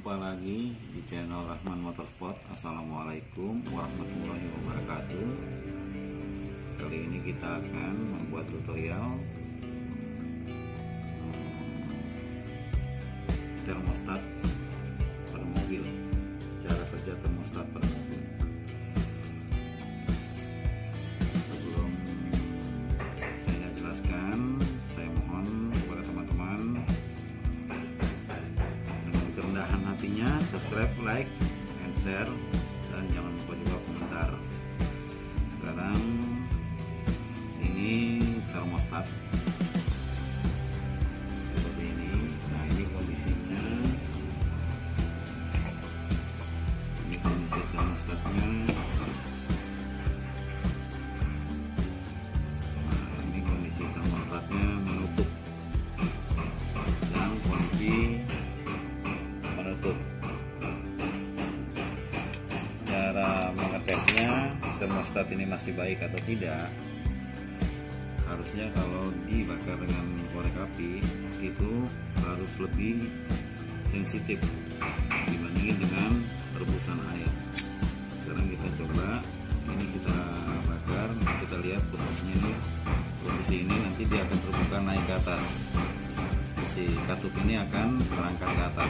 Jumpa lagi di channel Rahman Motorsport. Assalamualaikum warahmatullahi wabarakatuh. Kali ini kita akan membuat tutorial termostat pada mobil. Cara kerja termostat pada mobil. Sebelum saya jelaskan, saya mohon kepada teman-teman dengan kerendahan hatinya subscribe, like, and share, dan jangan lupa juga komentar. Sekarang ini termostat seperti ini. Nah, ini kondisinya. Ini kondisi termostatnya. Nah, ini kondisi termostatnya menutup. Sedang kondisi menutup. Cara mengetesnya termostat ini masih baik atau tidak, harusnya kalau dibakar dengan korek api itu harus lebih sensitif dibandingin dengan rebusan air. Sekarang kita coba, ini kita bakar, kita lihat posisinya ini. Posisi ini nanti dia akan terbuka naik ke atas. Si katup ini akan terangkat ke atas.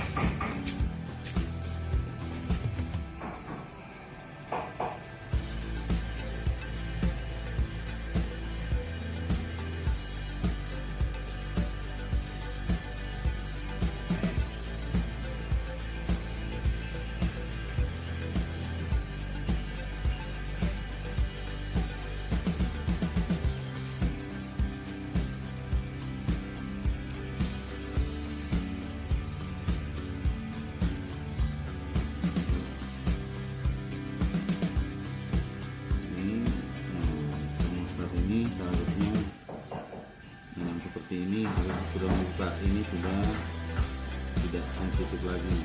Ini seharusnya dengan seperti ini harus sudah membuka, ini sudah tidak sensitif lagi.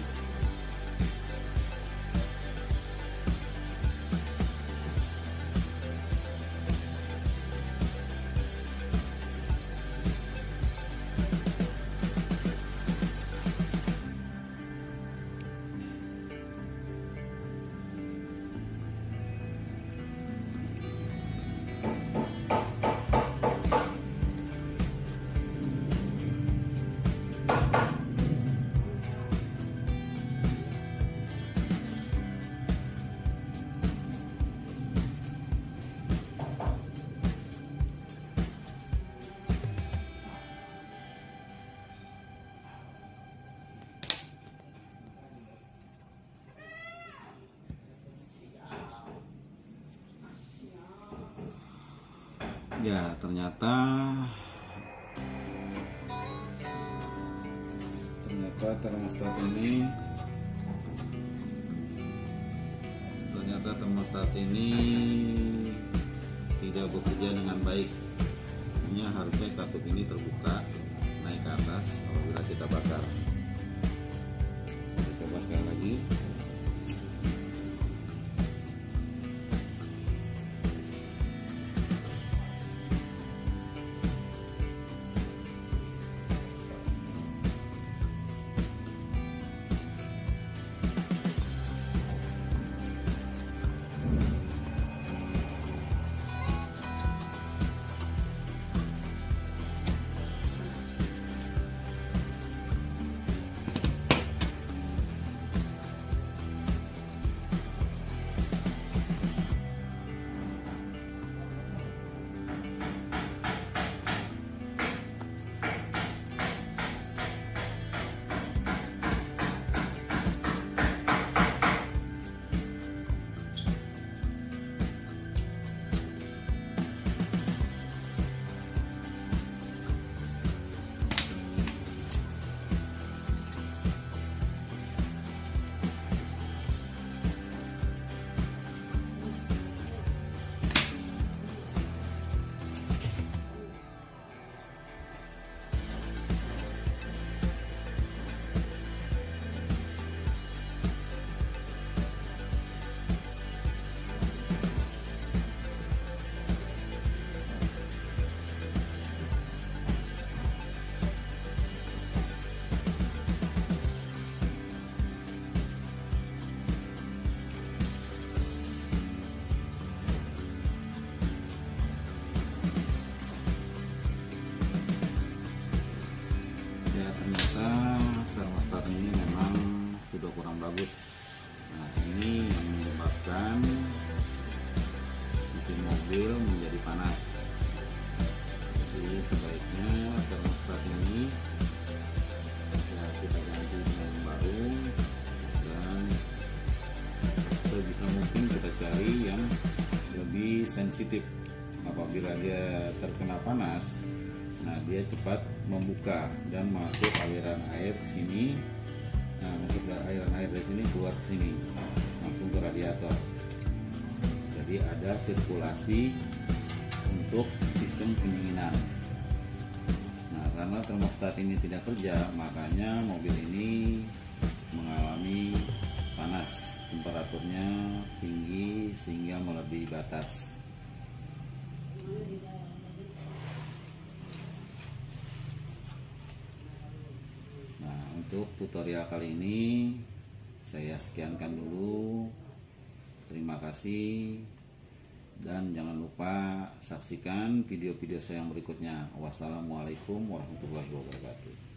Ya, ternyata termostat ini tidak bekerja dengan baik. Ini harusnya katup ini terbuka naik ke atas apabila kita bakar. Kita coba sekali lagi. bagus. Nah, ini yang menyebabkan mesin mobil menjadi panas. Jadi sebaiknya termostat ini ya kita ganti dengan yang baru, dan sebisa mungkin kita cari yang lebih sensitif. Apabila dia terkena panas, nah dia cepat membuka dan masuk aliran air ke sini. Nah, masuk aliran air dari sini keluar ke sini langsung ke radiator. Jadi ada sirkulasi untuk sistem pendinginan. Nah, karena termostat ini tidak kerja, makanya mobil ini mengalami panas, temperaturnya tinggi sehingga melebihi batas. Nah, untuk tutorial kali ini saya sekiankan dulu. Terima kasih, dan jangan lupa saksikan video-video saya yang berikutnya. Wassalamualaikum warahmatullahi wabarakatuh.